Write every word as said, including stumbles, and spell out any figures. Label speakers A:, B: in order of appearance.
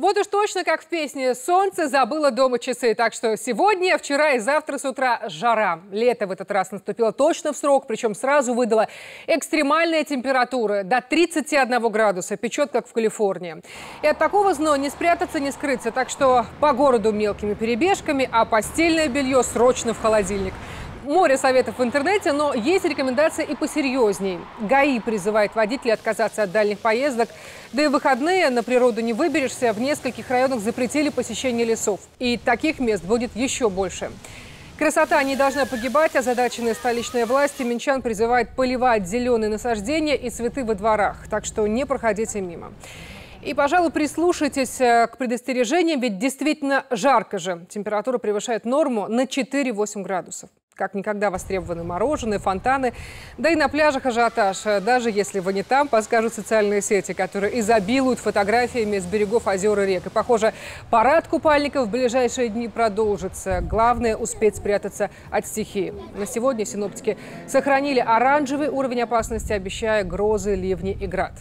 A: Вот уж точно, как в песне «Солнце забыло дома часы». Так что сегодня, вчера и завтра с утра жара. Лето в этот раз наступило точно в срок, причем сразу выдала экстремальная температура до тридцати одного градуса. Печет, как в Калифорнии. И от такого зноя не спрятаться, не скрыться. Так что по городу мелкими перебежками, а постельное белье срочно в холодильник. Море советов в интернете, но есть рекомендации и посерьезней. ГАИ призывает водителей отказаться от дальних поездок. Да и в выходные на природу не выберешься. В нескольких районах запретили посещение лесов. И таких мест будет еще больше. Красота не должна погибать. Озадаченные столичные власти минчан призывают поливать зеленые насаждения и цветы во дворах. Так что не проходите мимо. И, пожалуй, прислушайтесь к предостережениям, ведь действительно жарко же. Температура превышает норму на четыре-восемь градусов. Как никогда востребованы мороженое, фонтаны. Да и на пляжах ажиотаж. Даже если вы не там, подскажут социальные сети, которые изобилуют фотографиями с берегов озер и рек. И, похоже, парад купальников в ближайшие дни продолжится. Главное – успеть спрятаться от стихии. На сегодня синоптики сохранили оранжевый уровень опасности, обещая грозы, ливни и град.